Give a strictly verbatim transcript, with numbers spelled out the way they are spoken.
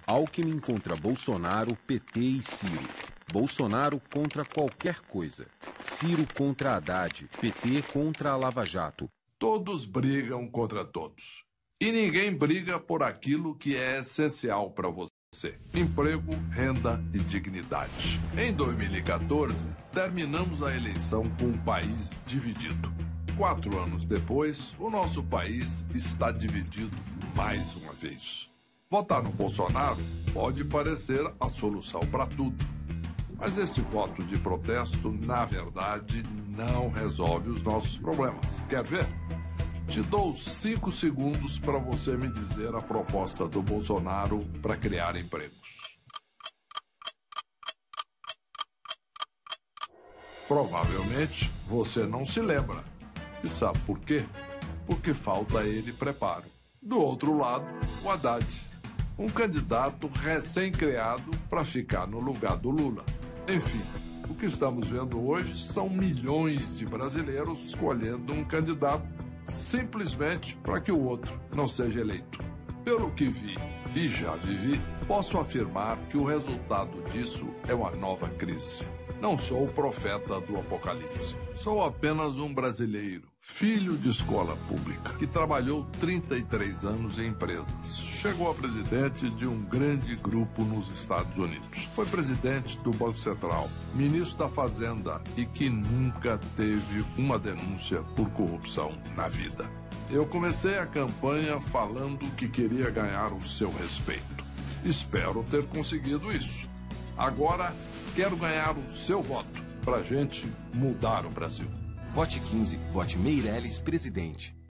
Alckmin contra Bolsonaro, P T e Ciro. Bolsonaro contra qualquer coisa. Ciro contra Haddad, P T contra a Lava Jato. Todos brigam contra todos. E ninguém briga por aquilo que é essencial para você: emprego, renda e dignidade. Em dois mil e quatorze, terminamos a eleição com o país dividido. Quatro anos depois, o nosso país está dividido mais uma vez. Votar no Bolsonaro pode parecer a solução para tudo. Mas esse voto de protesto, na verdade, não resolve os nossos problemas. Quer ver? Te dou cinco segundos para você me dizer a proposta do Bolsonaro para criar empregos. Provavelmente você não se lembra. E sabe por quê? Porque falta a ele preparo. Do outro lado, o Haddad, um candidato recém-criado para ficar no lugar do Lula. Enfim, o que estamos vendo hoje são milhões de brasileiros escolhendo um candidato simplesmente para que o outro não seja eleito. Pelo que vi e já vivi, posso afirmar que o resultado disso é uma nova crise. Não sou o profeta do apocalipse. Sou apenas um brasileiro, filho de escola pública, que trabalhou trinta e três anos em empresas. Chegou a presidente de um grande grupo nos Estados Unidos. Foi presidente do Banco Central, ministro da Fazenda e que nunca teve uma denúncia por corrupção na vida. Eu comecei a campanha falando que queria ganhar o seu respeito. Espero ter conseguido isso. Agora, quero ganhar o seu voto para a gente mudar o Brasil. Vote quinze, vote Meirelles presidente.